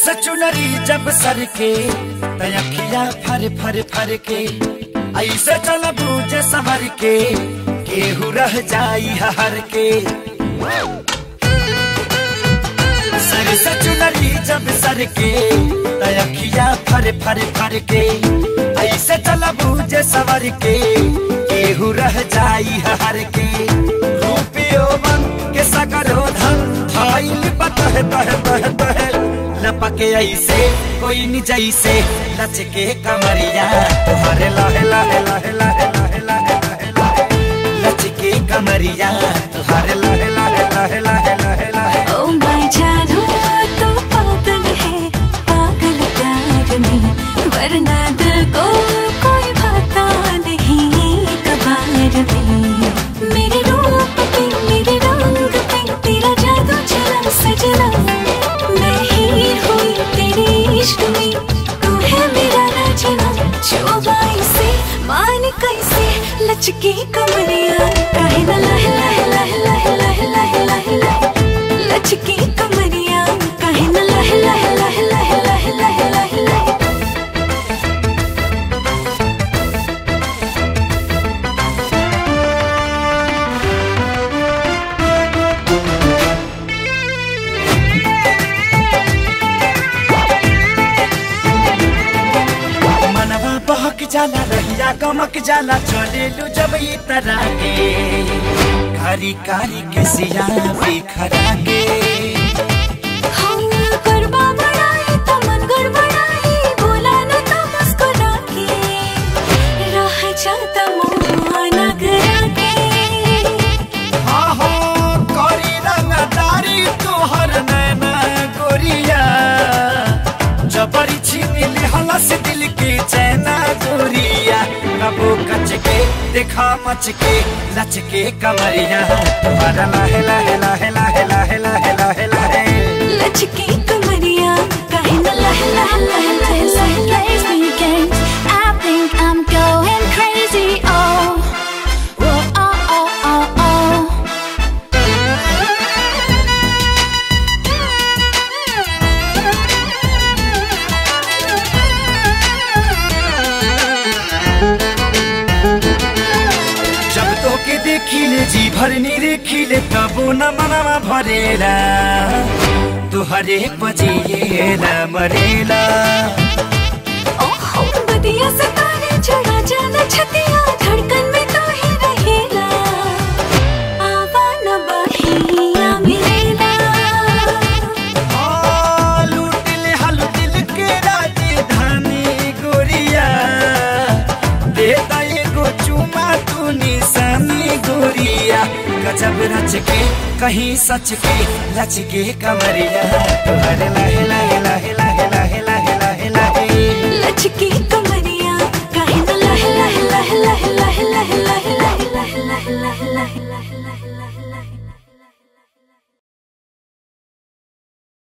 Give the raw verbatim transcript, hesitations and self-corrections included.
से चुनरी जब सर के तयखिया फर फर फर के ऐसे चल बूझे संवर के केहू रह जाई हर के। सर से चुनरी जब सर के तयखिया फर फर फर के ऐसे चल बूझे संवर के केहू रह जाई हर के। रूपियो मन के सगरो धन धाइल बतह तह तह तह लपके ऐसे कोई नि जैसे लचके कमरिया तुम्हारे लाहे लाहे लाहे लाहे लाहे लाहे लाहे लाहे लचके कमरिया तुम्हारे लाहे लाहे लाहे लाहे लाहे लाहे। ओ माय जानू तो पागल है पागल प्यार में वरना दिल को कोई भाता नहीं कबार में। मेरे रूप पे मेरे रंग पे तेरा जादू चला सजना मैं ही हुई तेरे इश्क में तू है मेरा राजना। जो बाई से मान कैसे लचकी कमरिया काहे न लह लह लह लह लह लह लह लह लचकी कमरिया काहे न लह लह लह लह लह लह लह लह। बहक जाला रहिया गमक जाला चले लू जब ई तरह के कारी कारी के सिया बिखरा के। हम गरबा बढ़ाई तो मन गड़बड़ाई बोला न तो मुस्कुरा के रह जाता मोहना घरा के। हाँ हो करी रंगदारी तोहर नैना गोरिया जबरी छीन ली हलस दिल के चैना गोरिया। कबो कच के देखा मच के लचके कमरिया तुम्हारा लाहे लाहे लाहे लाहे लाहे लाहे लाहे लाहे लचकी कमरिया काहे न लह लह लह लह लह लह। I think I'm going crazy oh oh oh oh oh oh। जब तो के देखिले जी भरनी रेखिले तबो न मनवा भरेला तुहरे बजिएला मरेला। ओहो बदिया सतारे चढ़ा जाना छतिया धड़कन में तो ही रहेला आवा न बहिया मिलेला। आ लूटिल हल दिल के राजधानी गोरिया देता एगो चुमा तू निशानी गोरिया। गजब रच के कहीं सच के लच के कमरिया तुम्हारे